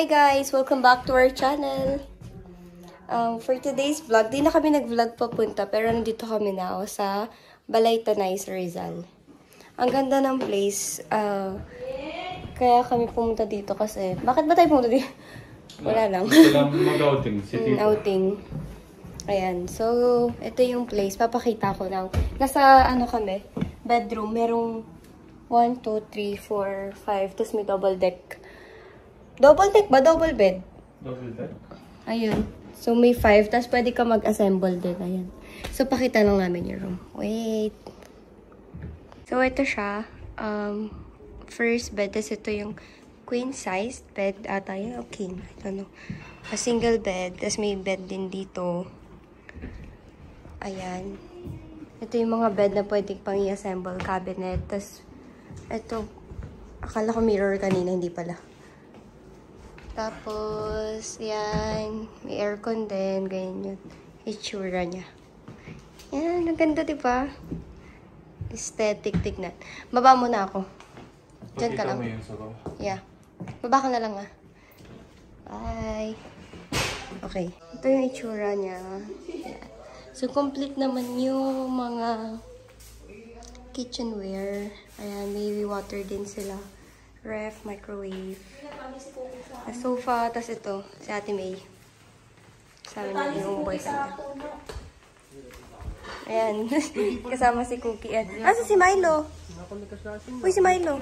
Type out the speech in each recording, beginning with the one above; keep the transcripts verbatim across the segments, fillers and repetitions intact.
Hi guys! Welcome back to our channel! Um, for today's vlog, di na kami nag-vlog papunta, pero nandito kami na o, sa Balay Tanay sa Rizal. Ang ganda ng place. Uh, kaya kami pumunta dito kasi... Bakit ba tayo pumunta dito? Wala lang. Gusto lang mag-outing. mm, outing. Ayan. So, ito yung place. Papakita ko lang. Nasa ano kami? Bedroom. Merong one, two, three, four, five. Tapos may double deck. Double deck ba? Double bed? Double deck? Ayun. So, may five. Tapos, pwede ka mag-assemble din. Ayan. So, pakita lang namin yung room. Wait. So, ito siya. Um, first bed. Tapos, ito yung queen-sized bed. Ata yun. O king. I don't know. A single bed. Tapos, may bed din dito. Ayan. Ito yung mga bed na pwede pang i-assemble. Cabinet. Tapos, ito. Akala ko mirror kanina. Hindi pala. Tapos, yan. May aircon din. Ganyan yun. Itsura niya. Yan. Ang ganda, diba? Aesthetic. Tignan. Baba muna ako. Diyan ka lang. Yeah. Baba ka na lang, ah. Bye. Okay. Ito yung itsura niya. Yan. So, complete naman yung mga kitchenware. Ayan. May water din sila. Ref, microwave. A sofa, tas ito, si Ate May. Sabi na yung boyfriend niya. Ayan. Kasama si Cookie. Asa si Milo? Uy, si Milo.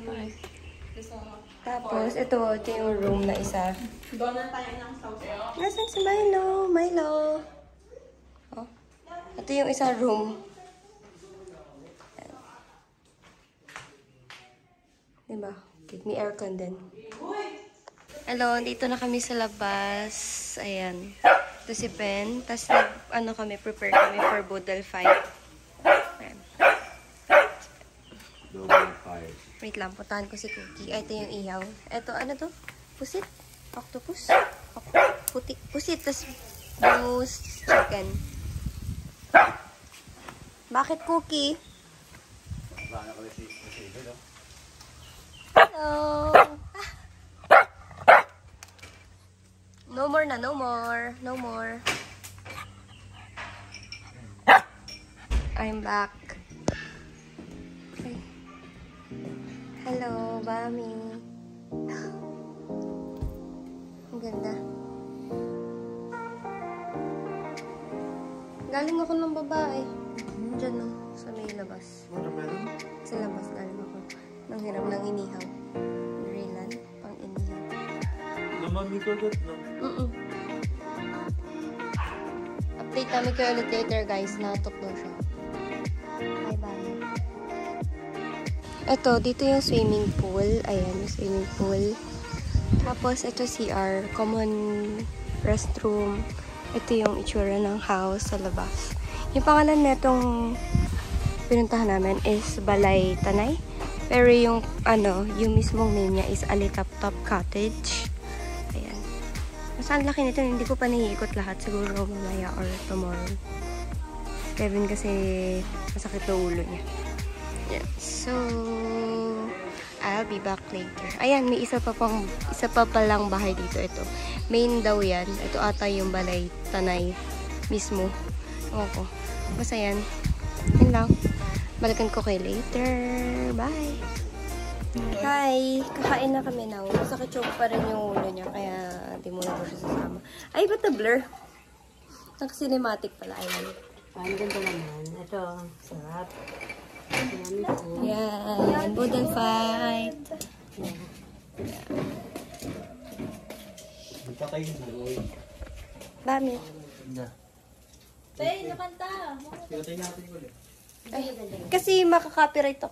Tapos, ito, ito yung room na isa. Nasaan si Milo? Milo. Oh. Ito yung isang room. Diba? May aircon din. Hello, dito na kami sa labas. Ayan. Ito si Pen. Tapos nag, ano kami, prepare kami for Boodle fight. Ayan. Double five. Wait lang, puntahan ko si Cookie. Ito yung ihaw. Ito, ano to? Pusit? Octopus? Puti. Pusit, tapos bangus chicken. Bakit Cookie? Hello! No more na, no more. No more. I'm back. Okay. Hello, Bami. Ang ganda. Galing ako ng babae. Diyan no, sa may labas. Sa labas galing ako. Nang hirap ng inihaw. Rilan, pang inihaw. Naman ko agad, no? Mm-mm. Update namin kayo ulit later, guys. Natok daw siya. Bye-bye. Ito, dito yung swimming pool. Ayan, yung swimming pool. Tapos, ito C R. Common restroom. Ito yung itsura ng house sa labas. Yung pangalan netong pinuntahan namin is Balay Tanay. Pero yung, ano, yung mismong name niya is Alitap-Top Cottage. Ayan. Saan laki nito? Hindi ko pa naiikot lahat. Siguro mamaya or tomorrow. Kevin kasi masakit na ulo niya. Yeah. So, I'll be back later. Ayan, may isa pa pang, isa pa palang bahay dito. Ito. Main daw yan. Ito ata yung Balay Tanay mismo. Opo. Basta yan. Yun lang. Balikan ko kayo later. Bye! Hi! Kakain na kami now. Masakit yung pa rin yung ulo niya. Kaya di muna ko siya sasama. Ay, ba't na-blur? Naka-cinematic pala. Ayan. Ang ganda naman. Ito. Sarap. Yan. Boodle fight. Magpatay yung naloy. Bami. Na. Tay, nakanta. Pinatay natin yung ulit. Ay, kasi makaka-copyright to.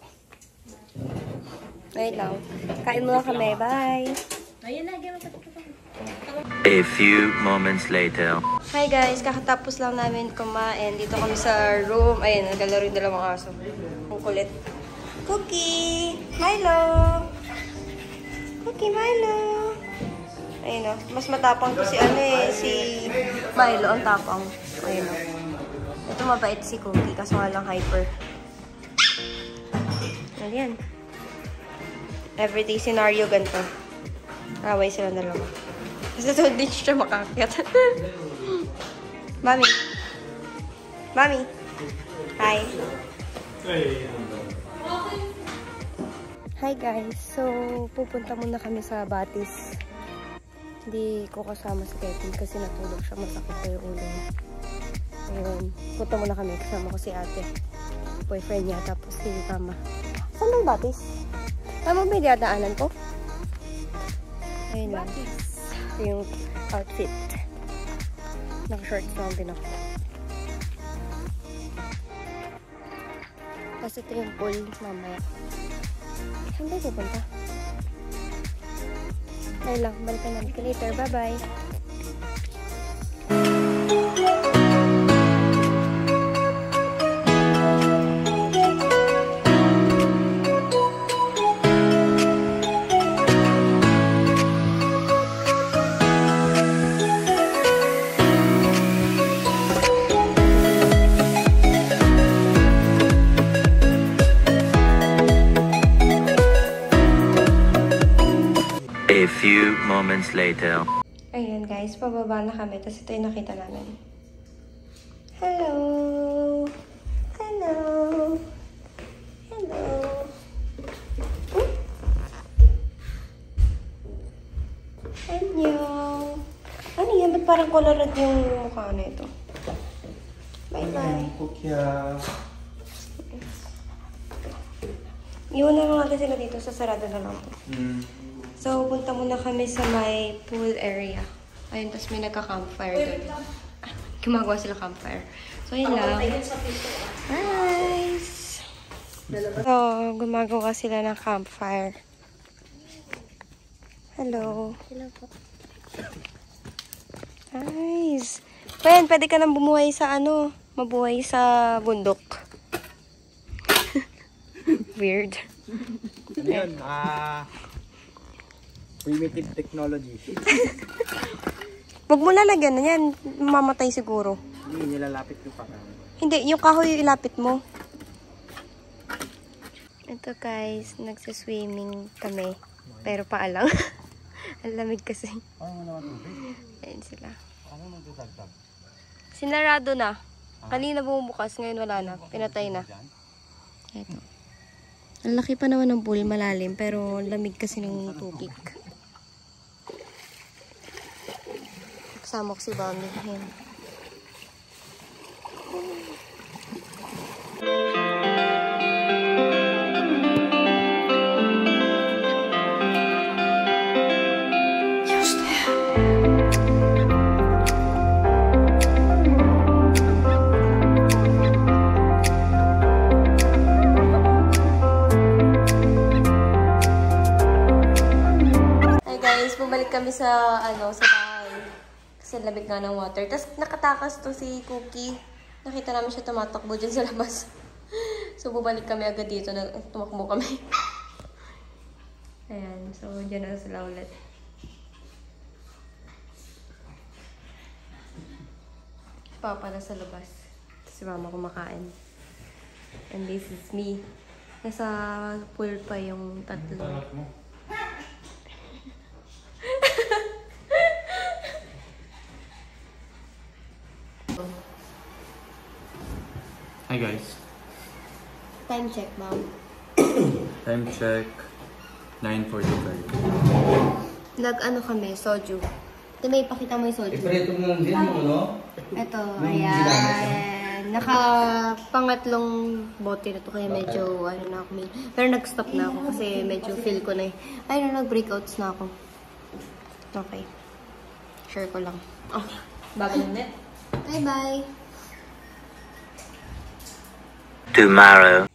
Wait lang. Kain muna kami. Bye! Ayun na, gano'n pa. A few moments later. Hi guys! Kakatapos lang namin kumain. Dito kami sa room. Ayun, naglalaro yung dalawang aso. Ang kulit. Cookie! Milo! Cookie, Milo! Ayun o. Mas matapang to si ano eh. Si Milo. Ang tapang. Ayun o. Ito mabait si Cookie. Kaso nga lang hyper. Ayan. Everyday scenario ganito. Away sila dalawa. Kasi ito din siya makakyat. Mami. Mami. Hi. Hi guys. So, pupunta muna kami sa Batis. Hindi ko kasama si Kevin kasi natulog siya. Masakit pa yung ulo niya. Ayun. Punta muna kami. Kasama ko si ate. Boyfriend niya. Tapos si mama. Saan ba yung Batis? Tama ba yung dadaanan ko? Ayun lang. Ito yung outfit. Naka-shorts lang din ako. Tapos ito yung pool mamaya. Saan ba pupunta? Ayun lang. Balikan namin ka later. Bye-bye. A few moments later. Ayan guys, pababa na kami. Tapos ito yung nakita namin. Hello! Hello! Hello! Oh. Annyeong! Ano yan? Ba't parang colored yung mukha na ito? Bye-bye! Iwan na lang natin sila dito. Sa sarado na lang po. Mm. So, punta muna kami sa may pool area. Ayun, tapos may nagka-campfire doon. Ah, gumagawa sila campfire. So, yun lang. Nice! So, gumagawa sila ng campfire. Hello. Hello po. Nice! Pwede, pwede ka nang bumuhay sa ano, mabuhay sa bundok. Weird. Ano yun? Ah... primitive technology. Huwag mo lalagyan na yan. Mamatay siguro. Hindi, nilalapit ko parang. Hindi, yung kahoy yung ilapit mo. Ito guys, nagsiswimming kami. Pero paalang. Ang lamig kasi. Ayan sila. Sinarado na. Kanina bumubukas, ngayon wala na. Pinatay na. Ito. Ang laki pa naman ng pool, malalim. Pero lamig kasi ng tubig. Kasama ko si Bambi. Ayan. Hi guys, bumalik kami sa ano sa bahay. Kasi labig nga ng water. Tapos nakatakas to si Cookie. Nakita namin siya tumatakbo dyan sa labas. So bumalik kami agad dito. Tumakbo kami. Ayan. So dyan na sila ulit. Papa na sa labas. Si mama kumakain. And this is me. Nasa pool pa yung tatlo. Hi guys. Time check, ma'am. Time check. nine forty-five. Nag-ano kami, soju. Ito may ipakita mo yung soju. Ipreto mo lang din mo, no? Ito, ayan. Naka-pangatlong bote na to kaya medyo, ano na ako. Pero nag-stop na ako kasi medyo feel ko na eh. Ayun na, nag-breakouts na ako. Okay. Share ko lang. Okay. Bago ng net. Bye-bye. Tomorrow.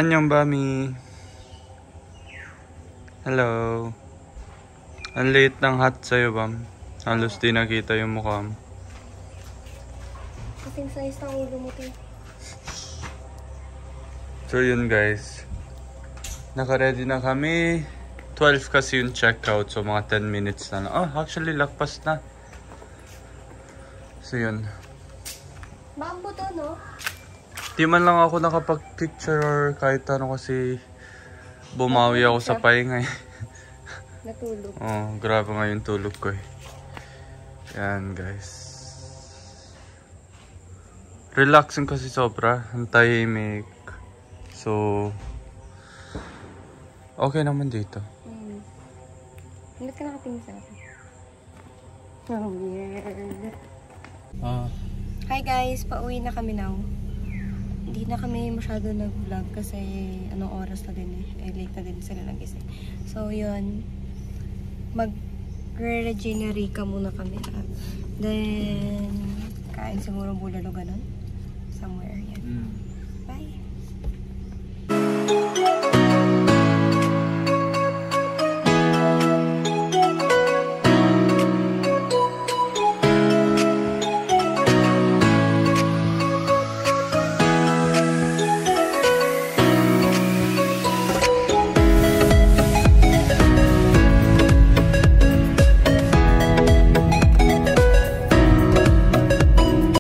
Annyeong Bami. Hello. Ang late ng hat sa'yo, Bam. Halos di nakita yung mukha mo. Kasing size ng ulo mo, te. So yun guys. Naka-ready na kami. twelve kasi yung checkout. So mga ten minutes na lang. Oh, actually lagpas na. So yun. Bambo to, no? Di man lang ako nakapag-picture or kahit ano kasi bumawi ako sa pahinga eh. Natulog. Oh, grabe nga yung tulog ko eh. Yan guys. Relaxing kasi sobra. Ang tahimik. So, okay naman dito. Mm. Hindi ka nakatingin sa akin. Oh, weird. Ah. Hi guys, pauwi na kami now. Hindi na kami masyado nag-vlog kasi anong oras na din eh. Eh late na din sila nagising. So yun, mag-regenerate ka muna kami. Then, kain siguro bulalo ganun.